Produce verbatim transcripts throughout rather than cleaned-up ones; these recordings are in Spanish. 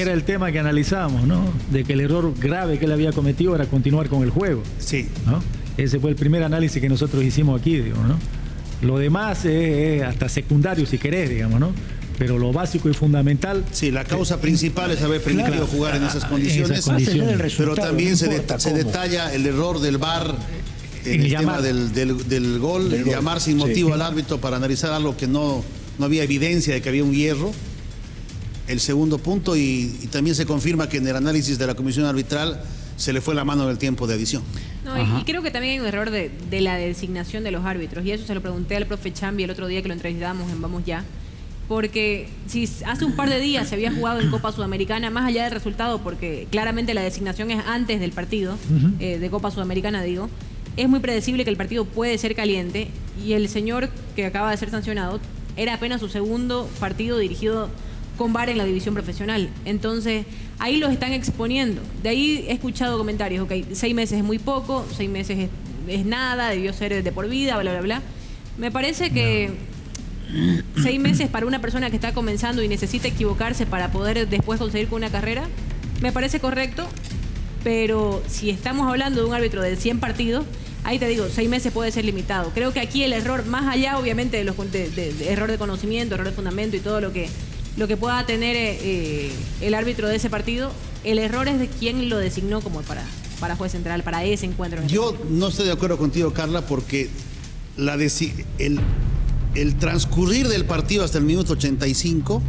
Era el tema que analizábamos, ¿no? De que el error grave que él había cometido era continuar con el juego. Sí. ¿No? Ese fue el primer análisis que nosotros hicimos aquí, digamos, ¿no? Lo demás es, es hasta secundario, si querés, digamos, ¿no? Pero lo básico y fundamental... Sí, la causa principal es haber permitido claro, jugar en esas condiciones, en esas condiciones. Pero también no se, de, se detalla el error del V A R en el, el tema del, del, del gol, del llamar gol. sin motivo sí. al árbitro para analizar algo que no, no había evidencia de que había un hierro. El segundo punto, y, y también se confirma que en el análisis de la comisión arbitral se le fue la mano en el tiempo de adición. No, y, y creo que también hay un error de, de la designación de los árbitros, y eso se lo pregunté al profe Chambi el otro día que lo entrevistamos en Vamos Ya, porque si hace un par de días se había jugado en Copa Sudamericana, más allá del resultado, porque claramente la designación es antes del partido, uh-huh. eh, de Copa Sudamericana digo, es muy predecible que el partido puede ser caliente, y el señor que acaba de ser sancionado era apenas su segundo partido dirigido con V A R en la división profesional. Entonces, ahí los están exponiendo. De ahí he escuchado comentarios, ok, seis meses es muy poco, seis meses es, es nada, debió ser de por vida, bla, bla, bla. Me parece que no. seis meses para una persona que está comenzando y necesita equivocarse para poder después conseguir con una carrera, me parece correcto, pero si estamos hablando de un árbitro de cien partidos, ahí te digo, seis meses puede ser limitado. Creo que aquí el error, más allá obviamente de los de, de, de error de conocimiento, error de fundamento y todo lo que lo que pueda tener eh, el árbitro de ese partido, el error es de quién lo designó como para, para juez central, para ese encuentro. Yo no estoy de acuerdo contigo, Carla, porque la el, el transcurrir del partido hasta el minuto ochenta y cinco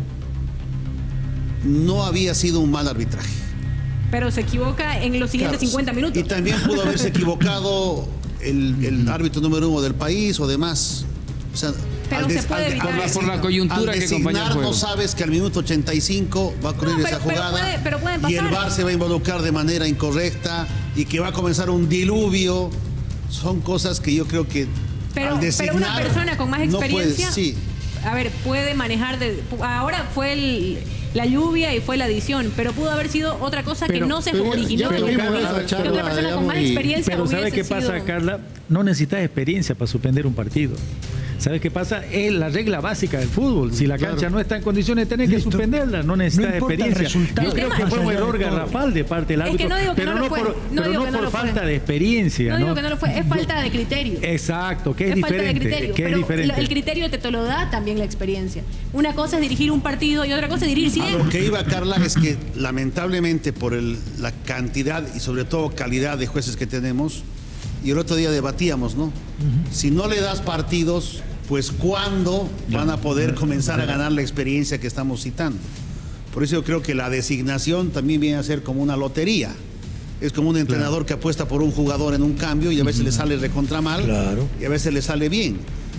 no había sido un mal arbitraje. Pero se equivoca en los siguientes claro, cincuenta minutos. Y también pudo haberse equivocado el, el árbitro número uno del país o demás. O sea, pero se puede evitar. Por la, por la coyuntura al que acompaña el juego. No sabes que al minuto ochenta y cinco va a ocurrir no, pero, esa jugada pero puede, pero pueden pasar. Y el V A R se va a involucrar de manera incorrecta y que va a comenzar un diluvio. Son cosas que yo creo que pero, al designar, pero una persona con más experiencia, no puede, sí. a ver, puede manejar. De, ahora fue el, la lluvia y fue la adición, pero pudo haber sido otra cosa pero, que no se pero, originó. Pero, que Carla, otra charla, persona digamos, con más experiencia. Pero ¿sabe qué pasa, sido... Carla? No necesitas experiencia para suspender un partido. ¿Sabes qué pasa? Es la regla básica del fútbol. Si la cancha claro. no está en condiciones, tenés que suspenderla. No necesitas no experiencia. Yo creo que fue un error garrafal de parte del árbitro. Es que no digo que pero no, no fue. por, no pero no por falta fue. de experiencia. No, no digo que no lo fue. Es falta de criterio. Exacto, que es, es diferente. Falta de criterio. Que pero es diferente. El criterio te, te lo da también la experiencia. Una cosa es dirigir un partido y otra cosa es dirigir cien. A lo que iba, Carla, es que lamentablemente por el, la cantidad y sobre todo calidad de jueces que tenemos, y el otro día debatíamos, ¿no? Uh-huh. Si no le das partidos, pues ¿cuándo van a poder comenzar a ganar la experiencia que estamos citando? Por eso yo creo que la designación también viene a ser como una lotería. Es como un entrenador claro. que apuesta por un jugador en un cambio y a veces uh-huh. le sale recontra mal claro. y a veces le sale bien.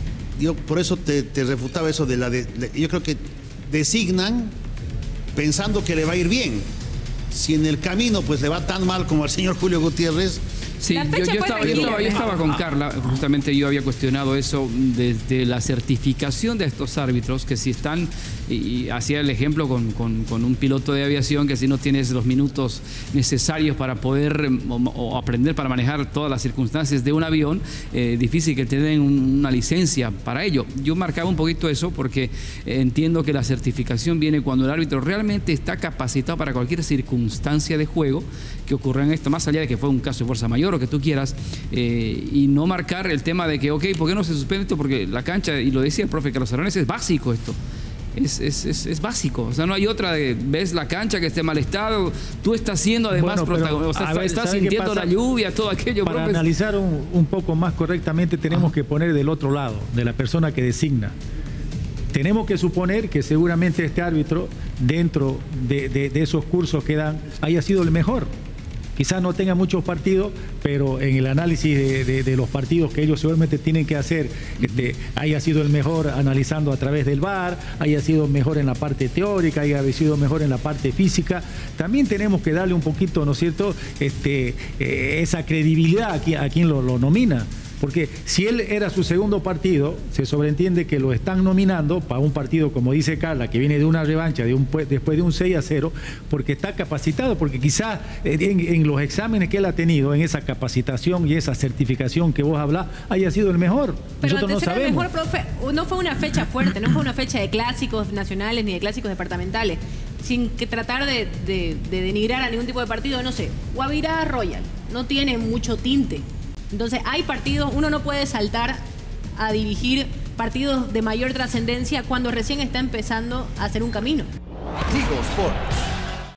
Yo por eso te, te refutaba eso de la... De, de, yo creo que designan pensando que le va a ir bien. Si en el camino pues le va tan mal como al señor Julio Gutiérrez... Sí, yo, yo, estaba, yo, estaba, yo estaba con Carla, justamente yo había cuestionado eso desde la certificación de estos árbitros, que si están, y, y hacía el ejemplo con, con, con un piloto de aviación, que si no tienes los minutos necesarios para poder o, o aprender para manejar todas las circunstancias de un avión, eh, difícil que te den una licencia para ello. Yo marcaba un poquito eso porque entiendo que la certificación viene cuando el árbitro realmente está capacitado para cualquier circunstancia de juego que ocurra en esto, más allá de que fue un caso de fuerza mayor, lo que tú quieras, eh, y no marcar el tema de que, ok, ¿por qué no se suspende esto? Porque la cancha, y lo decía el profe Carlos Arones, es básico esto. Es, es, es, es básico, o sea, no hay otra de, ves la cancha que esté mal estado, tú estás siendo además bueno, protagonista, o sea, está, ver, estás sintiendo la lluvia, todo aquello. Para profe. analizar un, un poco más correctamente tenemos ah. que poner del otro lado, de la persona que designa. Tenemos que suponer que seguramente este árbitro, dentro de, de, de esos cursos que dan, haya sido el mejor. Quizás no tenga muchos partidos, pero en el análisis de, de, de los partidos que ellos seguramente tienen que hacer, este, haya sido el mejor analizando a través del V A R, haya sido mejor en la parte teórica, haya sido mejor en la parte física. También tenemos que darle un poquito, ¿no es cierto?, este, eh, esa credibilidad a quien, a quien lo, lo nomina. Porque si él era su segundo partido, se sobreentiende que lo están nominando para un partido, como dice Carla, que viene de una revancha de un, después de un seis a cero, porque está capacitado, porque quizás en, en los exámenes que él ha tenido, en esa capacitación y esa certificación que vos hablás, haya sido el mejor. Pero nosotros no sabemos. El mejor, profe, no fue una fecha fuerte, no fue una fecha de clásicos nacionales ni de clásicos departamentales. sin que tratar de, de, de denigrar a ningún tipo de partido, no sé, Guavirá Royal, no tiene mucho tinte. Entonces hay partidos, uno no puede saltar a dirigir partidos de mayor trascendencia cuando recién está empezando a hacer un camino. Tigo Sports.